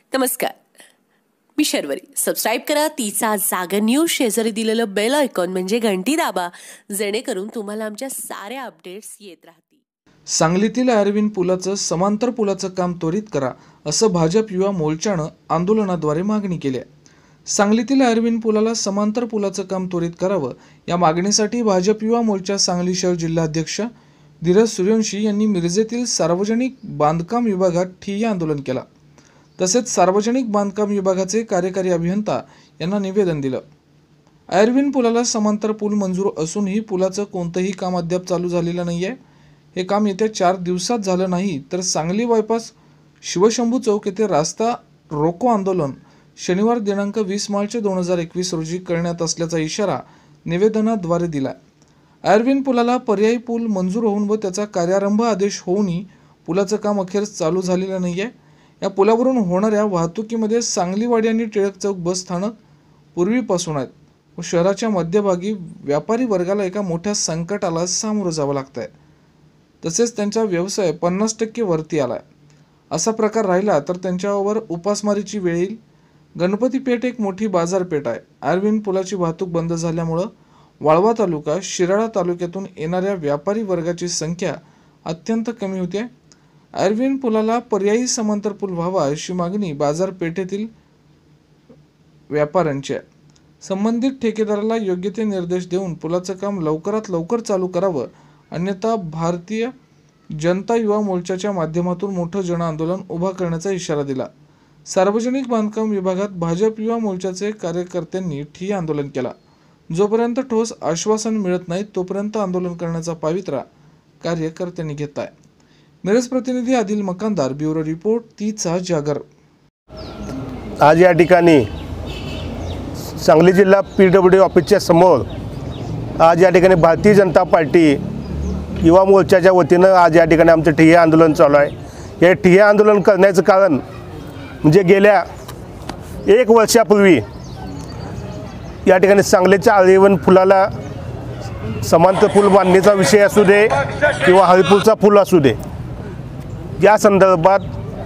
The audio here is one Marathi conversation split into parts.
नमस्कार, मी शर्वरी. सबस्क्राईब करा तिचा जागर न्यूज. शेजारी दिलेलं बेल आयकॉन म्हणजे घंटी दाबा, जेणेकरून तुम्हाला आमच्या साऱ्या अपडेट्स येत राहतील. सांगलीतील अरविंद पुलाचं समांतर पुलाचं काम त्वरित करा, असं भाजप युवा मोर्चानं आंदोलनाद्वारे मागणी केली आहे. सांगलीतील अरविंद पुलाला समांतर पुलाचं काम त्वरित करावं, या मागणीसाठी भाजप युवा मोर्चा सांगली शहर जिल्हाध्यक्ष धीरज सूर्यवंशी यांनी मिरजेतील सार्वजनिक बांधकाम विभागात ठिय्या आंदोलन केलं. तसेच सार्वजनिक बांधकाम विभागाचे कार्यकारी अभियंता यांना निवेदन दिलं. अरविंद पुलाला समांतर पूल मंजूर असूनही पुलाचं कोणतंही काम अद्याप चालू झालेलं नाही आहे. हे काम येत्या 4 दिवसात झालं नाही तर सांगली बायपास शिवशंभू चौक येथे रास्ता रोको आंदोलन शनिवार दिनांक 20 मार्च 2021 रोजी करण्यात असल्याचा इशारा निवेदनाद्वारे दिला. अरविंद पुलाला पर्यायी पूल मंजूर होऊन व त्याचा कार्यारंभ आदेश होऊनही पुलाचं काम अखेर चालू झालेलं नाही आहे. या पुलावरून होणाऱ्या वाहतुकीमध्ये सांगलीवाडी आणि टिळक चौक बस स्थानक पूर्वीपासून आहेत व शहराच्या मध्यभागी व्यापारी वर्गाला एका मोठ्या संकटाला सामोरं जावं लागतं आहे. तसेच त्यांचा व्यवसाय 50% वरती आला आहे. असा प्रकार राहिला तर त्यांच्यावर उपासमारीची वेळ येईल. गणपती पेठ एक मोठी बाजारपेठ आहे. अरविंद पुलाची वाहतूक बंद झाल्यामुळं वाळवा तालुका शिराळा तालुक्यातून येणाऱ्या व्यापारी वर्गाची संख्या अत्यंत कमी होते. अरविंद पुलाला पर्यायी समांतर पूल व्हावा अशी मागणी बाजारपेठेतील व्यापाऱ्यांची आहे. संबंधित ठेकेदाराला योग्य ते निर्देश देऊन पुलाचं काम लवकरात लवकर चालू करावं, अन्यथा भारतीय जनता युवा मोर्चाच्या माध्यमातून मोठं जनआंदोलन उभा करण्याचा इशारा दिला. सार्वजनिक बांधकाम विभागात भाजप युवा मोर्चाचे कार्यकर्त्यांनी ठिय्या आंदोलन केला. जोपर्यंत ठोस आश्वासन मिळत नाही तोपर्यंत आंदोलन करण्याचा पवित्रा कार्यकर्त्यांनी घेतला आहे. मिरज प्रतिनिधी आदिल मकानदार, ब्युरो रिपोर्ट तिचा जागर. आज या ठिकाणी सांगली जिल्हा PWD ऑफिसच्या समोर आज या ठिकाणी भारतीय जनता पार्टी युवा मोर्चाच्या वतीनं आज या ठिकाणी आमचं ठिय्या आंदोलन चालू आहे. हे ठिय्या आंदोलन करण्याचं कारण म्हणजे गेल्या 1 वर्षापूर्वी या ठिकाणी सांगलीच्या अरविंद पुलाला समांतर पूल बांधणीचा विषय असू दे किंवा हरिपूरचा पूल असू दे, या संदर्भात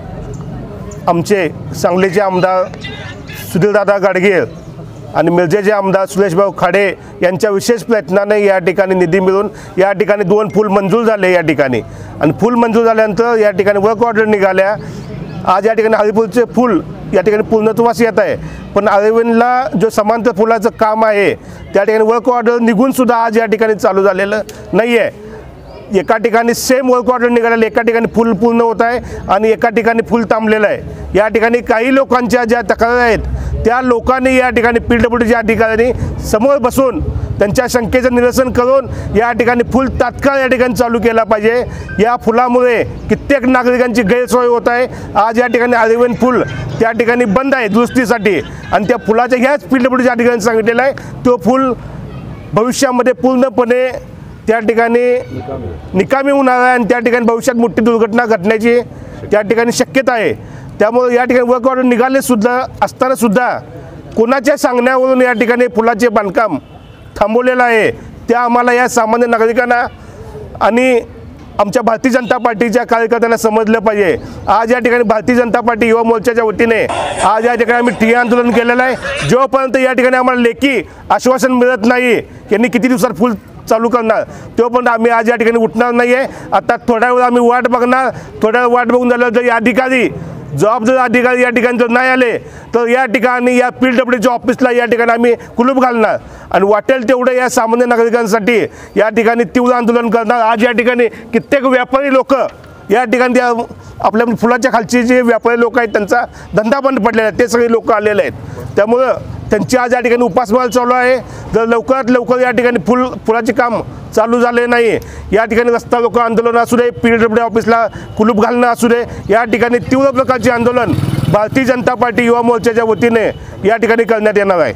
आमचे सांगलीचे आमदार सुधीरदादा गाडगीळ आणि मिरजेचे आमदार सुरेशभाऊ खाडे यांच्या विशेष प्रयत्नाने या ठिकाणी निधी मिळून या ठिकाणी 2 पूल मंजूर झाले या ठिकाणी. आणि पूल मंजूर झाल्यानंतर या ठिकाणी वर्क ऑर्डर निघाल्या. आज या ठिकाणी हरिपूरचे पूल या ठिकाणी पूर्णत्वास येत आहे, पण अरविंदला जो समांतर पुलाचं काम आहे त्या ठिकाणी वर्क ऑर्डर निघून सुद्धा आज या ठिकाणी चालू झालेलं नाही आहे. एका ठिकाणी सेम वर्क ऑर्डर निघालेलं, एका ठिकाणी फुल पूर्ण होत आहे आणि एका ठिकाणी फुल थांबलेलं आहे. या ठिकाणी काही लोकांच्या ज्या तक्रारी आहेत त्या लोकांनी या ठिकाणी PWDच्या अधिकाऱ्यांनी समोर बसून त्यांच्या शंकेचं निरसन करून या ठिकाणी फुल तात्काळ या ठिकाणी चालू केला पाहिजे. या फुलामुळे कित्येक नागरिकांची गैरसोय होत आहे. आज या ठिकाणी अरविंद पूल त्या ठिकाणी बंद आहे दुरुस्तीसाठी आणि त्या फुलाच्या ह्याच PWDच्या अधिकाऱ्यांनी सांगितलेलं आहे तो फुल भविष्यामध्ये पूर्णपणे त्या ठिकाणी निकामी होणार आहे आणि त्या ठिकाणी भविष्यात मोठी दुर्घटना घडण्याची त्या ठिकाणी शक्यता आहे. त्यामुळे या ठिकाणी वर्क ऑर्डर निघाले सुद्धा असताना सुद्धा कोणाच्या सांगण्यावरून या ठिकाणी पुलाचे बांधकाम थांबवलेलं आहे त्या आम्हाला या सामान्य नागरिकांना आणि आमच्या भारतीय जनता पार्टीच्या कार्यकर्त्यांना समजलं पाहिजे. आज या ठिकाणी भारतीय जनता पार्टी युवा मोर्चाच्या वतीने आज या ठिकाणी आम्ही ठिय्या आंदोलन केलेलं आहे. जोपर्यंत या ठिकाणी आम्हाला लेखी आश्वासन मिळत नाही यांनी किती दिवसात फुल चालू करणार तोपर्यंत आम्ही आज या ठिकाणी उठणार नाही आहे. आता थोड्या वेळ आम्ही वाट बघणार. थोड्या वेळ वाट बघून झालं तर अधिकारी जबाबदार अधिकारी या ठिकाणी जर नाही आले तर या ठिकाणी या PWDच्या ऑफिसला या ठिकाणी आम्ही कुलूप घालणार आणि वाटेल तेवढं या सामान्य नागरिकांसाठी या ठिकाणी तीव्र आंदोलन करणार. आज या ठिकाणी कित्येक व्यापारी लोक या ठिकाणी आपल्या फुलाच्या खालचे जे व्यापारी लोक आहेत त्यांचा धंदा बंद पडलेला आहे, ते सगळे लोक आलेले आहेत. त्यामुळं त्यांची आज या ठिकाणी उपासमार चालू आहे. जर लवकरात लवकर या ठिकाणी पुलाचे काम चालू झाले नाही, या ठिकाणी रस्ता रोको आंदोलन असू दे, PWD ऑफिसला कुलूप घालणं असू दे, या ठिकाणी तीव्र प्रकारचे आंदोलन भारतीय जनता पार्टी युवा मोर्चाच्या वतीने या ठिकाणी करण्यात येणार आहे.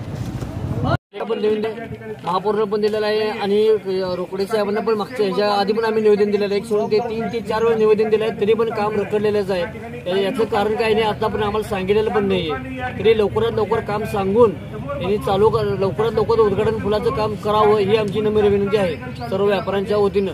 महापौरला पण दिलेलं आहे आणि रोकडे साहेबांना पण मागच्या ह्याच्या आधी पण आम्ही निवेदन दिलेलं आहे. सोडून ते 3 ते 4 वेळा निवेदन दिलं आहे तरी पण काम रखडलेलंच आहे. याचं कारण काही नाही, आता पण आम्हाला सांगितलेलं पण नाही आहे. तरी लवकरात लवकर काम सांगून यांनी चालू लवकरात लवकर उद्घाटन फुलाचं काम करावं ही आमची नम्र विनंती आहे सर्व व्यापाऱ्यांच्या वतीनं.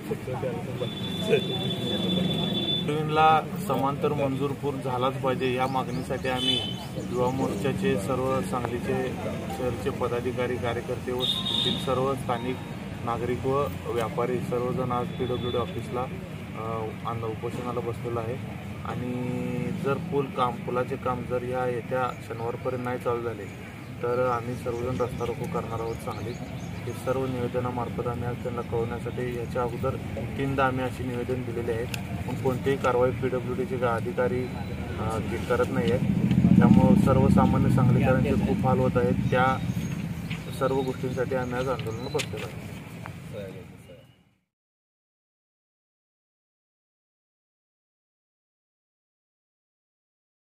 ला समांतर मंजूर पूल झालाच पाहिजे या मागणीसाठी आम्ही युवा मोर्चाचे सर्व सांगलीचे शहरचे पदाधिकारी कार्यकर्ते व सर्व स्थानिक नागरिक व व्यापारी सर्वजण आज PWD ऑफिसला उपोषणाला बसलेलं आहे आणि जर पुलाचे काम जर या येत्या शनिवारपर्यंत नाही चालू झाले तर आम्ही सर्वजण रस्ता रोको करणार आहोत सांगलीत. हे सर्व निवेदनामार्फत आम्ही आज त्यांना कळवण्यासाठी याच्या अगोदर 3दा आम्ही अशी निवेदन दिलेले आहेत पण कोणतीही कारवाई PWDचे अधिकारी करत नाही आहेत. त्यामुळं सर्वसामान्य सांगलीकरांचे खूप हाल होत आहेत. त्या सर्व गोष्टींसाठी आम्ही आज आंदोलनाला बसलेलो आहोत.